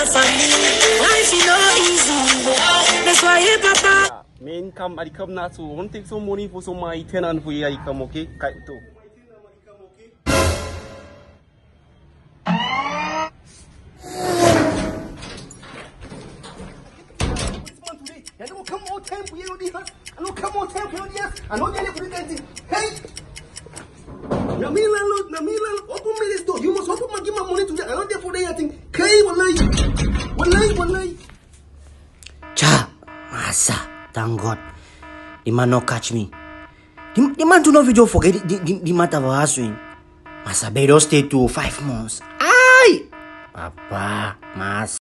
Life is not easy. That's why, hey, Papa. Main come, I come now, so won't take some money for some my tenant for I come, okay? Kite too. I don't come on time for you. I don't come on time for you. I know you're going to hey. Namila, open me this door. You must open my give my money to you. I don't therefore they think. Hey, wallahi. Cha, masa, thank God. The man not catch me. The man do not video forget the matter of our swing. Masa better stay to 5 months. Aye, Papa, masa.